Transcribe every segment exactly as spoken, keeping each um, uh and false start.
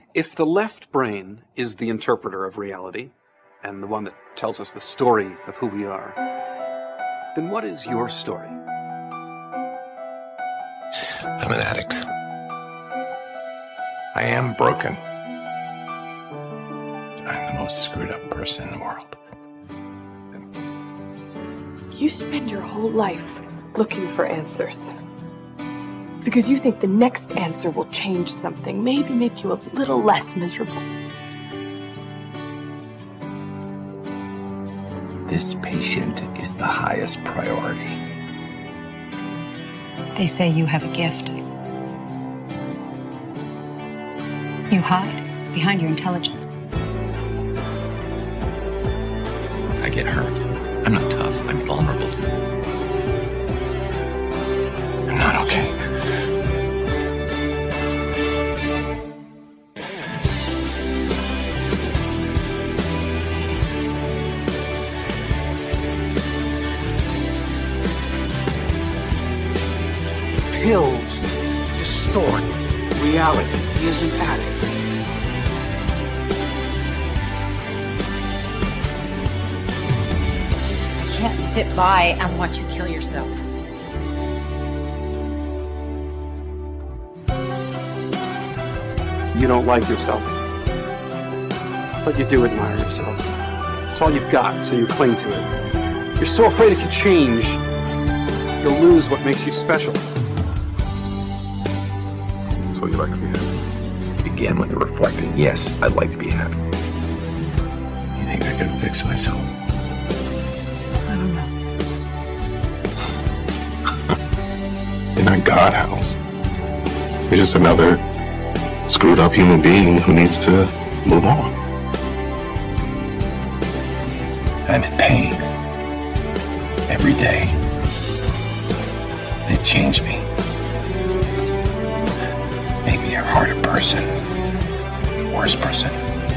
If the left brain is the interpreter of reality, and the one that tells us the story of who we are, then what is your story? I'm an addict. I am broken. I'm the most screwed up person in the world. You spend your whole life looking for answers. Because you think the next answer will change something, maybe make you a little less miserable. This patient is the highest priority. They say you have a gift. You hide behind your intelligence. I get hurt. I'm not tough. I'm vulnerable. I'm not okay. Pills distort reality. He is an addict. You can't sit by and watch you kill yourself. You don't like yourself, but you do admire yourself. It's all you've got, so you cling to it. You're so afraid if you change, you'll lose what makes you special. So you like to be happy? Began with reflecting. Yes, I'd like to be happy. You think I can fix myself? I don't know. You're not God, House. You're just another screwed up human being who needs to move on. I'm in pain. Every day. It changed me. Made me a harder person. Worse person.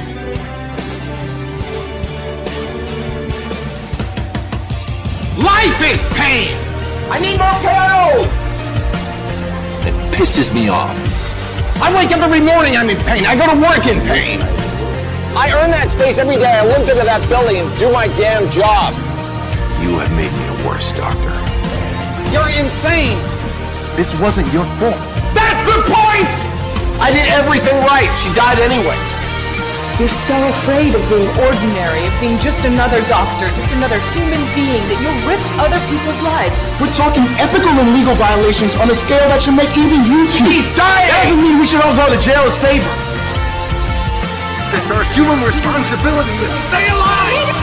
Life is pain! I need more pills! It pisses me off. I wake up every morning, I'm in pain. I go to work in pain. I earn that space every day. I limp into that building and do my damn job. You have made me a worse doctor. You're insane. This wasn't your fault. That's the point! I did everything right. She died anyway. You're so afraid of being ordinary, of being just another doctor, just another human being, that you'll risk other people's lives. We're talking ethical and legal violations on a scale that should make even you choose. She's dying! That doesn't mean we should all go to jail to save her. It's our human responsibility to stay alive!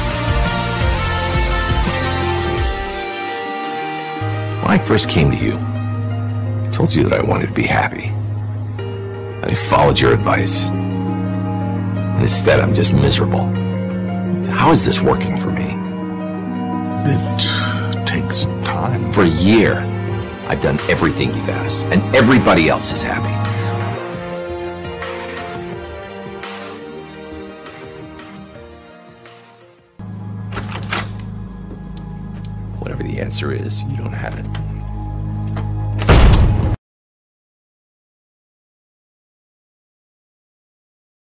When I first came to you, I told you that I wanted to be happy. And I followed your advice. And instead, I'm just miserable. How is this working for me? It takes time. For a year, I've done everything you've asked, and everybody else is happy. Whatever the answer is, you don't have it.